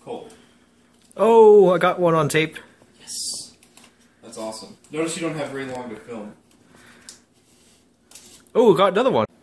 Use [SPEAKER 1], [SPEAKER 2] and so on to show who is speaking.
[SPEAKER 1] Cool.
[SPEAKER 2] Oh, I got one on tape.
[SPEAKER 1] Yes. That's awesome. Notice you don't have very long to film.
[SPEAKER 2] Oh, got another one.